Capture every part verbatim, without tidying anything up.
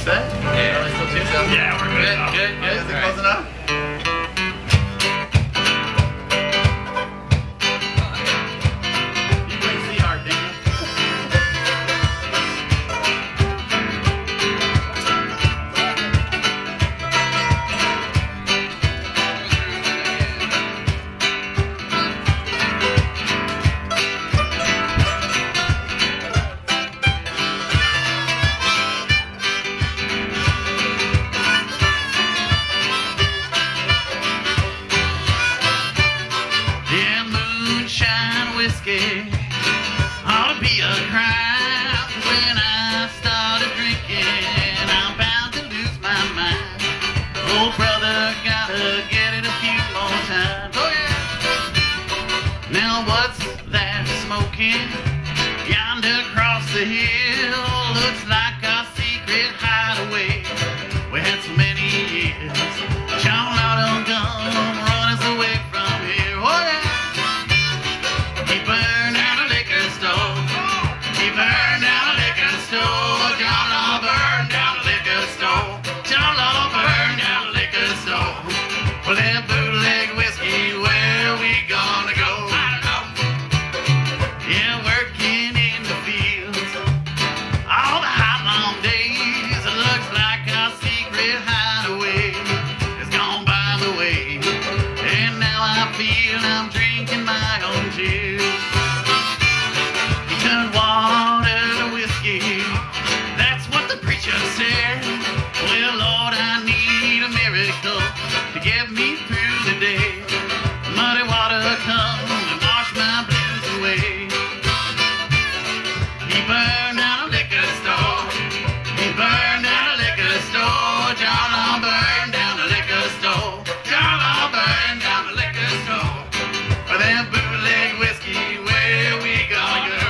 set? Yeah. Are we still tuned up? Yeah, we're good. Good, good, good. Is it close enough? You bring C hard, didn't you? Whiskey ought to be a crime. When I started drinking, I'm bound to lose my mind. Oh, brother, gotta get it a few more times. Oh, yeah. Now, what's that smoking yonder across the hill? Looks like our secret hideaway. We had so many years. John Lord, don't come run us away from here. Oh, yeah. He burned down a liquor store. He burned down a liquor store. John Law burned down a liquor store. John Law burned down a liquor store. Well, that bootleg whiskey, where we gonna go? I don't know. Yeah, working in the fields all the hot long days. It looks like our secret hideaway has gone by the way. And now I feel I'm drinking my own tears. Turn water to whiskey, that's what the preacher said. Well, Lord, I need a miracle to get me through the day. Muddy water come and wash my blues away. He burned down a liquor store. He burned down a liquor store. John Law burned down a liquor store. John Law burned down a liquor store. For that bootleg whiskey, where we gonna go?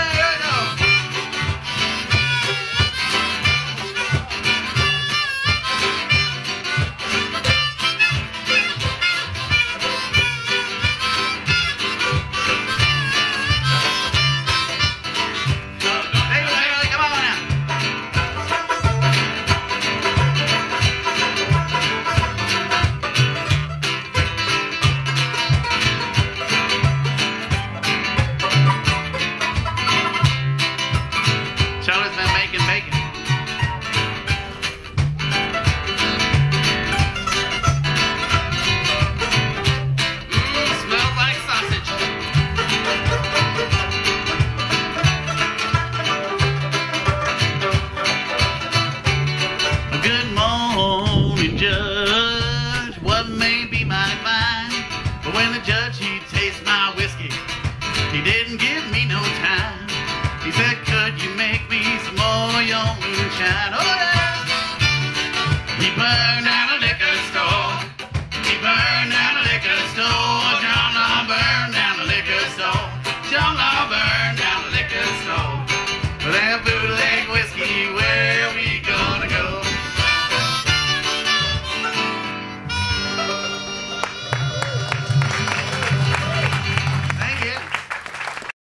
Charlie's been making bacon. Mmm, smells like sausage. Good morning, Judge. What may be my fine? But when the judge, he tastes my whiskey, he didn't give me no time. He said, could you make me some more of your moonshine? Oh, yeah. He burned down a liquor store. He burned